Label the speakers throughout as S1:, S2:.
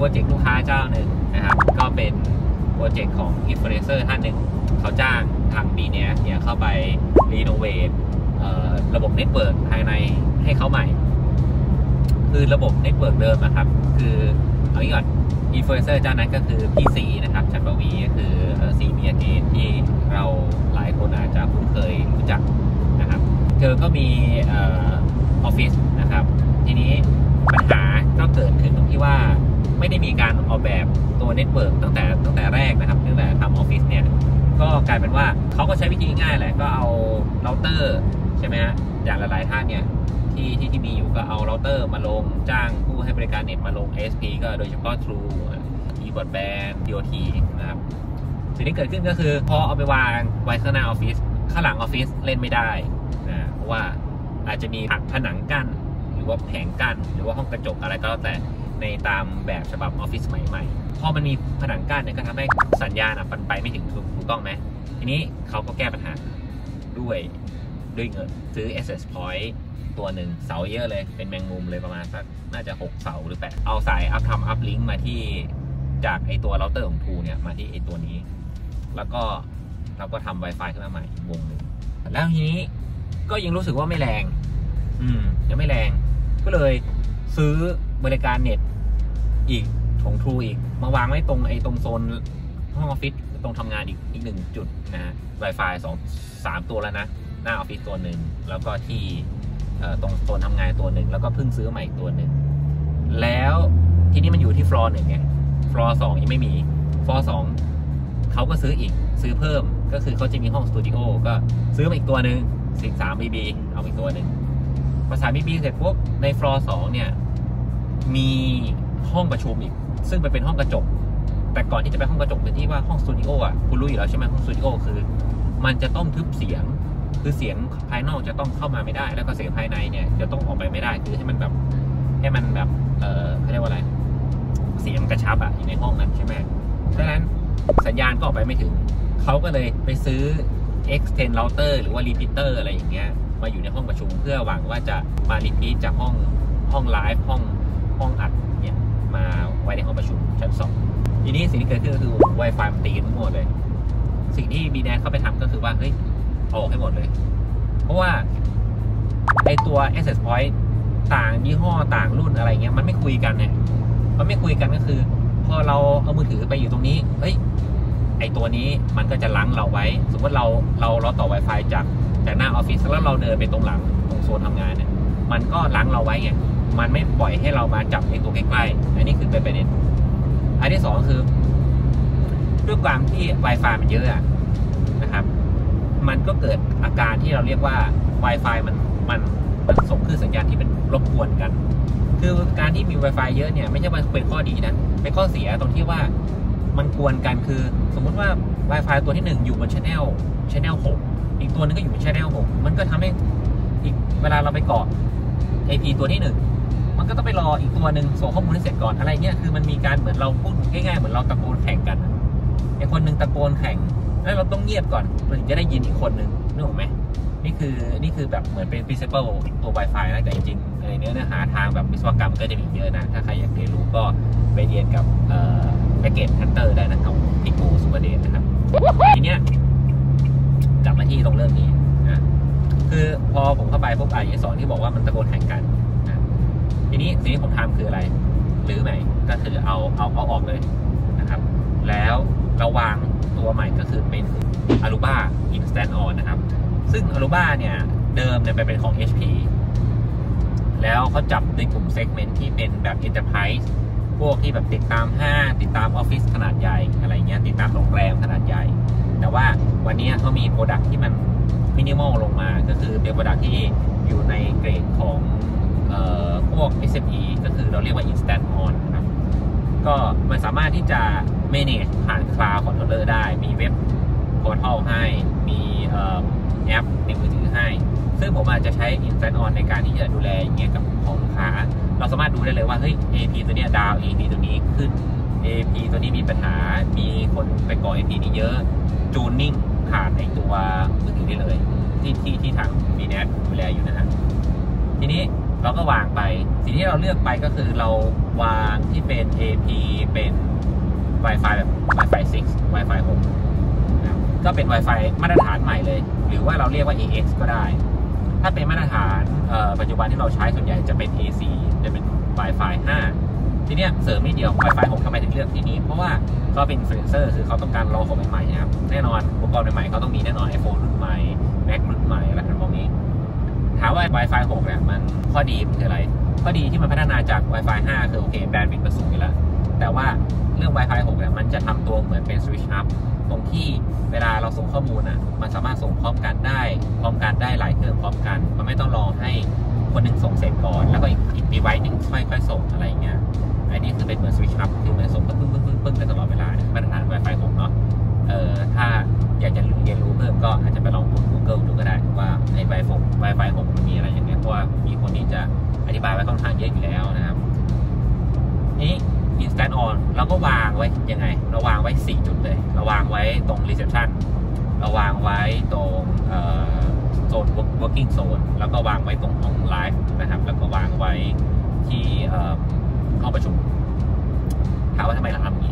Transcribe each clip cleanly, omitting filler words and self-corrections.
S1: เจกต์ลูกค้าเจ้าหนึ่งนะครับก็เป็นโปรเจกต์ของอินฟลูเอนเซอร์ท่านหนึ่งเขาจ้างทาง BNet เนี่ยเข้าไปรีโนเวทระบบเน็ตเวิร์กภายในให้เขาใหม่คือระบบเน็ตเวิร์กเดิมนะครับคือเอางี้ก่อนอินฟลูเอนเซอร์เจ้านั้นก็คือพี่ซีนะครับจันปวีก็คือซีเมียเกนที่เราหลายคนอาจจะคุ้นเคยรู้จักนะครับเธอก็มีออฟฟิศนะครับทีนี้ปัญหาก็เกิดขึ้นตรงที่ว่าไม่ได้มีการออกแบบตัวเน็ตเวิร์กตั้งแต่แรกนะครับตั้งแต่ทำออฟฟิศเนี่ยก็กลายเป็นว่าเขาก็ใช้วิธีง่ายแหละก็เอาเราเตอร์ใช่ไหมฮะอย่างหลายๆท่านเนี่ยที่มีอยู่ก็เอาเราเตอร์มาลงจ้างผู้ให้บริการเน็ตมาลง ISP ก็โดยเฉพาะ True eBroadband DOT นะครับสิ่งที่เกิดขึ้นก็คือพอเอาไปวางไว้ข้างหน้าออฟฟิศข้างหลังออฟฟิศเล่นไม่ได้นะเพราะว่าอาจจะมีผนังกั้นหรือว่าแผงกั้นหรือว่าห้องกระจกอะไรก็แล้วแต่ในตามแบบฉบับออฟฟิศสมัยใหม่พอมันมีผนังกั้นเนี่ยก็ทำให้สัญญาณมันไปไม่ถึงถูกต้องไหมทีนี้เขาก็แก้ปัญหาด้วยเงินซื้อ Access Point ตัวหนึ่งเสาเยอะเลยเป็นแมงมุมเลยประมาณสักน่าจะ6เสาหรือ8เอาสายทำอัพลิงก์มาที่จากไอตัวเราเตอร์ของทูเนี่ยมาที่ไอตัวนี้แล้วก็เราก็ทำ Wi-Fi ขึ้นมาใหม่วงหนึ่งแล้วทีนี้ก็ยังรู้สึกว่าไม่แรงยังไม่แรงก็เลยซื้อบริการเน็ตอีกของ True อีกมาวางไว้ตรงโซนห้องออฟฟิศตรงทำงานอีก1จุดนะ Wi-Fi 3ตัวแล้วนะหน้าออฟฟิศตัวหนึ่งแล้วก็ที่ตรงโซนทำงานตัวหนึ่งแล้วก็เพิ่งซื้อใหม่ตัวหนึ่งแล้วที่นี่มันอยู่ที่ฟลอร์1ไงฟลอร์2ยังไม่มีฟลอร์2เขาก็ซื้อเพิ่มก็คือเขาจะมีห้องสตูดิโอก็ซื้อมาอีกตัวหนึ่ง13 BB เอาอีกตัวหนึ่งพอ3 BB เสร็จปุ๊บในฟลอร์2เนี่ยมีห้องประชุมอีกซึ่งเป็นห้องกระจกแต่ก่อนที่จะไปห้องกระจกเป็นที่ว่าห้องสตูดิโออ่ะคุณรู้อยู่แล้วใช่ไหมห้องสตูดิโอคือมันจะต้องทึบเสียงคือเสียงภายนอกจะต้องเข้ามาไม่ได้แล้วก็เสียงภายในเนี่ยจะต้องออกไปไม่ได้คือให้มันแบบเขาเรียกว่าอะไรเสียงกระชับอยู่ในห้องนั้นใช่ไหมดังนั้นสัญญาณก็ออกไปไม่ถึงเขาก็เลยไปซื้อ extend router หรือว่า repeater อะไรอย่างเงี้ยมาอยู่ในห้องประชุมเพื่อหวังว่าจะมา repeat จากห้องไลฟ์ห้องอัดเนี่ยมาไว้ในห้องประชุมชั้น2ทีนี้สิ่งที่เกิดขึ้นก็คือ Wi-Fi มันตีกันทั้งหมดเลยสิ่งที่ BNet เข้าไปทำก็คือว่าเฮ้ยออกให้หมดเลยเพราะว่าไอตัว Access Point ต่างยี่ห้อต่างรุ่นอะไรเงี้ยมันไม่คุยกันเนี่ยมันไม่คุยกันก็คือพอเราเอามือถือไปอยู่ตรงนี้เฮ้ยไอตัวนี้มันก็จะลังเราไว้สมมติเราต่อ Wi-Fi จากหน้าออฟฟิศแล้วเราเดินไปตรงหลังตรงโซนทำงานเนี่ยมันก็ลังเราไว้ไงมันไม่ปล่อยให้เรามาจับในตัวใกล้ๆอันนี้คือเป็นประเด็นอันที่2คือด้วยความที่ Wi-Fi มันเยอะนะครับมันก็เกิดอาการที่เราเรียกว่า Wi-Fi มันส่งคลื่นสัญญาณที่เป็นรบกวนกันคือการที่มี Wi-Fi เยอะเนี่ยไม่ใช่ว่าเป็นข้อดีนะเป็นข้อเสียตรงที่ว่ามันกวนกันคือสมมุติว่า Wi-Fi ตัวที่1อยู่บน Channel 6อีกตัวนึงก็อยู่บน Channel 6มันก็ทำให้อีกเวลาเราไปเกาะ AP ตัวที่1มันก็ต้องไปรออีกตัวหนึ่งส่งข้อมูลให้เสร็จก่อนอะไรเงี้ยคือมันมีการเหมือนเราพูดง่ายๆเหมือนเราตะโกนแข่งกันไอ้คนหนึ่งตะโกนแข่งแล้วเราต้องเงียบก่อนเราถึงจะได้ยินอีกคนหนึ่งนึกออกไหมนี่คือแบบเหมือนเป็น principle ตัว Wi-Fi นะแต่จริงๆในเนื้อหาทางแบบวิศวกรรมก็จะมีเยอะนะถ้าใครอยากเรียนรู้ก็ไปเรียนกับแพ็กเกจฮันเตอร์ได้นะครับพี่กูสุปเดชนะครับทีเนี้ยกลับมาที่ตรงเรื่องนี้นะคือพอผมเข้าไปพบสอนที่บอกว่ามันตะโกนแข่งกันนะทีนี้สิ่งที่ผมทำคืออะไรหรือใหม่ก็คือเอาออกเลยนะครับแล้วเราวางตัวใหม่ก็คือเป็น Aruba Instant On นะครับซึ่ง Aruba เนี่ยเดิมเนี่ยเป็นของ HP แล้วเขาจับในกลุ่มเซกเมนต์ที่เป็นแบบ Enterprise พวกที่แบบติดตามห้างติดตามออฟฟิศขนาดใหญ่อะไรเงี้ยติดตามโรงแรมขนาดใหญ่แต่ว่าวันนี้เขามีโปรดักที่มันมินิมอลลงมาก็คือเป็นโปรดักที่อยู่ในเกรดของพวก SME ก็คือเราเรียกว่า Instant On นะครับก็มันสามารถที่จะ manage ผ่าน Cloud Controller ได้มีเว็บพอร์ทัลให้มีแอปในมือถือให้ซึ่งผมอาจจะใช้ Instant On ในการที่จะดูแลอย่างเงี้ยกับของลูกค้าเราสามารถดูได้เลยว่าเฮ้ย AP ตัวเนี้ยดาว AP ตัวนี้ขึ้น AP ตัวนี้มีปัญหามีคนไปก่อ AP นี้เยอะจูนนิ่งผ่านในตัวมือถือได้เลยที่ทาง BNet ดูแลอยู่นะฮะทีนี้เราก็วางไปสิ่งที่เราเลือกไปก็คือเราวางที่เป็น AP เป็น Wi-Fi แบบ Wi-Fi 6 Wi-Fi 6นะก็เป็น Wi-Fi มาตรฐานใหม่เลยหรือว่าเราเรียกว่า AX ก็ได้ถ้าเป็นมาตรฐานปัจจุบันที่เราใช้ส่วนใหญ่จะเป็น AC จะเป็น Wi-Fi 5 ทีเนี้ยเสริมนิดเดียว Wi-Fi 6ทำไมถึงเลือกที่นี้เพราะว่าก็เป็นอินฟลูเอนเซอร์คือเขาต้องการรอของใหม่ๆนะครับแน่นอนอุปกรณ์ใหม่ๆเขาต้องมีแน่นอน iPhone รุ่นใหม่ Mac รุ่นใหม่อะไรแบบนี้ถามว่า Wi-Fi 6เนี่ยมันข้อดีคืออะไรข้อดีที่มันพัฒนาจาก Wi-Fi 5 คือโอเคแบนด์วิดต์มันสูงอยู่แล้วแต่ว่าเรื่อง Wi-Fi 6เนี่ยมันจะทำตัวเหมือนเป็น Switch Up ตรงที่เวลาเราส่งข้อมูลมันสามารถส่งพร้อมกันได้หลายเครื่องพร้อมกันมันไม่ต้องรอให้คนหนึ่งส่งเสร็จก่อนแล้วก็อีก device หนึ่งค่อยๆส่งอะไรอย่างเงี้ยอันนี้คือเป็นเหมือน Switch Up คือเหมือนส่งปึ้งไปตลอดเวลามาตรฐาน Wi-Fi 6เนาะถ้าอยากจะเรียนรู้เพิ่มก็อาจจะไปลองกด Google ดูก็ได้ว่าใน Wi-Fi 6มันมีอะไรอย่างเงี้ยเพราะว่ามีคนที่จะอธิบายไว้ค่อนข้างเยอะอยู่แล้วนะครับนี้ Instant On เราก็วางไว้ยังไงเราวางไว้4จุดเลยเราวางไว้ตรง Reception เราวางไว้ตรงโซน Working Zone แล้วก็วางไว้ตรงห้องไลฟ์นะครับแล้วก็วางไว้ที่ห้องประชุมถามว่าทำไมเราทำอย่างนี้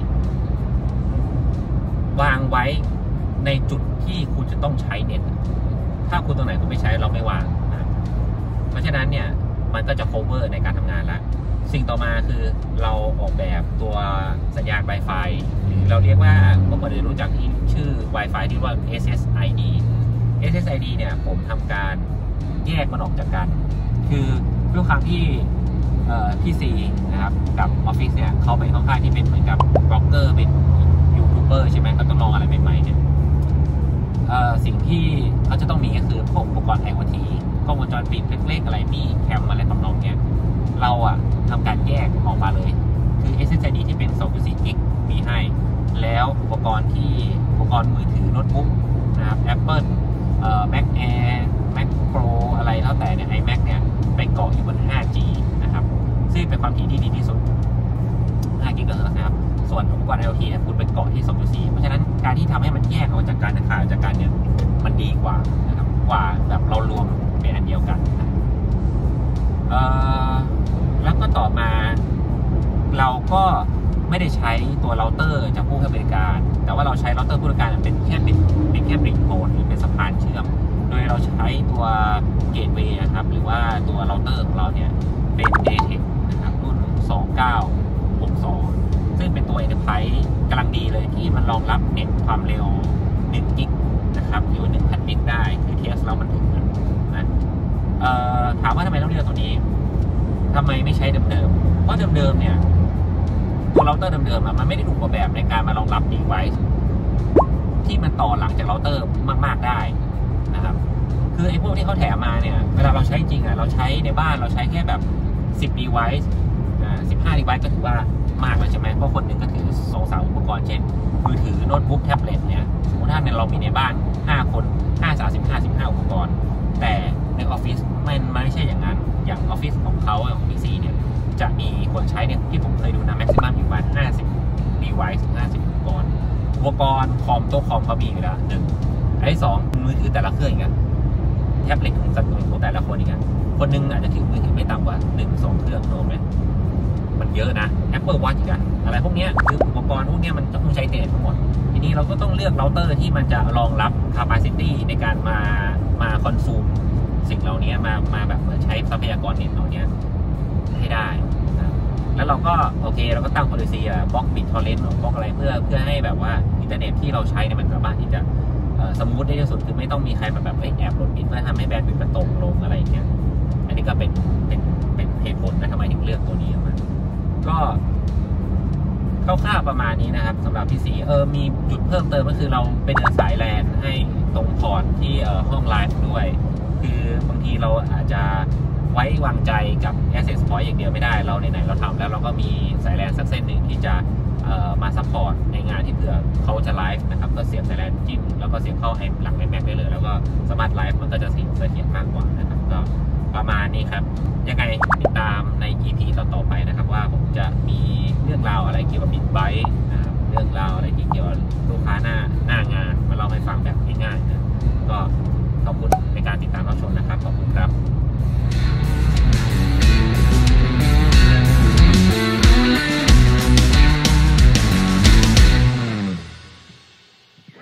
S1: วางไว้ในจุดที่คุณจะต้องใช้เน็ตถ้าคุณตรงไหนคุณไม่ใช้เราไม่วางนะเพราะฉะนั้นเนี่ยมันก็จะ cover ในการทำงานแล้วสิ่งต่อมาคือเราออกแบบตัวสัญญาณ Wi-Fi หรือเราเรียกว่าเมื่อก่อนเรารู้จักที่ชื่อ Wi-Fi ที่ว่า SSID SSID เนี่ยผมทำการแยกมันออกจากกันคือด้วยความที่พี่ซีนะครับกับออฟฟิศเนี่ยเขาเป็นค่อนข้างที่เป็นเหมือนกับบล็อกเกอร์เป็นยูทูบเบอร์ใช่ไหมเขาต้องลองอะไรใหม่ๆเนี่ยสิ่งที่เขาจะต้องมีก็คือพวกอุปกรณ์ IoT กล้องวงจรปิดเล็กๆอะไรมีแคมอะไรทำนองเนี้ยเราทำการแยกออกมาเลยคือ SSID ที่เป็น 2.4 กิกมีให้แล้วอุปกรณ์มือถือโน้ตบุ๊กนะครับ Apple Mac Air Mac Pro อะไรแล้วแต่เนี่ย iMac เนี่ยไปเกาะอยู่บน 5G นะครับซึ่งเป็นความถี่ที่ดีที่สุด5 กิกะเฮิรตซ์นะครับส่วนอุปกรณ์ IoT เนี่ยคุณไปเกาะที่ 2.4 เพราะฉะนั้นการที่ทำให้มันแยกออกจากกันเนี่ยมันดีกว่านะครับกว่าแบบเรารวมเป็นอันเดียวกันแล้วก็ต่อมาเราก็ไม่ได้ใช้ตัวเราเตอร์จากผู้ให้บริการแต่ว่าเราใช้เราเตอร์ผู้บริการเป็นแค่บริดโคนหรือเป็นสะพานเชื่อมโดยเราใช้ตัวเกตเวย์นะครับหรือว่าตัวเราเตอร์ของเราเนี่ยเป็น Datec นะครับรุ่น 2962 ซึ่งเป็นตัว Enterprise กำลังดีเลยที่มันรองรับเน็ตความเร็ว1 กิกนะครับหรือว่า 1,000 เมกได้คือเทสเรามันถึงนะถามว่าทำไมต้องเลือกตัวนี้ทำไมไม่ใช้เดิมๆเพราะเดิมๆเนี่ยตัวเราเตอร์เดิมๆมันไม่ได้ถูกออกแบบในการมารองรับ device ที่มันต่อหลังจากเราเตอร์มากๆได้นะครับคือไอ้พวกที่เขาแถมมาเนี่ยเวลาเราใช้จริงเราใช้ในบ้านเราใช้แค่แบบ10 device 15 device ก็ถือว่ามากแล้วใช่ไหมเพราะคนหนึ่งก็ถือ2-3 อุปกรณ์เช่นมือถือโน้ตบุ๊กแท็บเล็ตเนี่ยสมมติถ้าเรามีในบ้าน5 คน15 อุปกรณ์แต่ในออฟฟิศมันไม่ใช่อย่างนั้นอย่างออฟฟิศของเขาของ PC เนี่ยจะมีคนใช้เนี่ยที่ผมเคยดูนะ maximum อยู่ประมาณ50 device 50 อุปกรณ์ตัวคอมเขามีอยู่แล้ว1อันที่2มือถือแต่ละเครื่องอีกแท็บเล็ตของแต่ละคนอีกคนนึงอาจจะถือมือถือไม่ต่ำกว่า 1-2 เครื่องโน้ตไหมมันเยอะนะ Apple Watch อีกอะไรพวกนี้คืออุปกรณ์พวกนี้มันต้องใช้เน็ตทั้งหมดทีนี้เราก็ต้องเลือกเราเตอร์ที่มันจะรองรับ capacity ในการมาคอนซูมสิ่งเหล่านี้มาแบบเหมือนใช้ทรัพยากรเน็ตเหล่านี้ให้ได้นะแล้วเราก็โอเคเราก็ตั้ง policy บล็อกบิตทอร์เรนต์บล็อกอะไรเพื่อให้แบบว่าอินเทอร์เน็ตที่เราใช้เนี่ยมันสามารถที่จะสมูทได้ที่สุดคือไม่ต้องมีใครแบบแอบโหลดบิตเพื่อทำให้แบนด์วิดต์มันตกลงอะไรอย่างเงี้ยอันนี้ก็เป็นเหตุผลนะทำไมถึงเลือกตัวนี้ออกมาก็คร่าวๆประมาณนี้นะครับสำหรับพี่สีมีจุดเพิ่มเติมก็คือเราไปเดินสายแลนให้ตรงพอร์ตที่ห้องไลฟ์ด้วยคือบางทีเราอาจจะไว้วางใจกับ Access Point อย่างเดียวไม่ได้เราไหนๆเราทำแล้วเราก็มีสายแลนสักเส้นหนึ่งที่จะมาซัพพอร์ตในงานที่เผื่อเขาจะไลฟ์นะครับก็เสียบสายแลนจิ้มแล้วก็เสียบเข้าหลัง iMac ได้เลยแล้วก็สามารถไลฟ์มันก็จะเสถียรมากกว่านะครับก็ประมาณนี้ครับยังไงติดตามใน EP ต่อๆไปนะครับว่าผมจะมีเรื่องราวอะไรเกี่ยวกับบิ๊กไบค์นะครับเรื่องราวอะไรที่เกี่ยวกับลูกค้าหน้างานมาเล่าให้ฟังแบบง่ายๆนะก็ขอบคุณ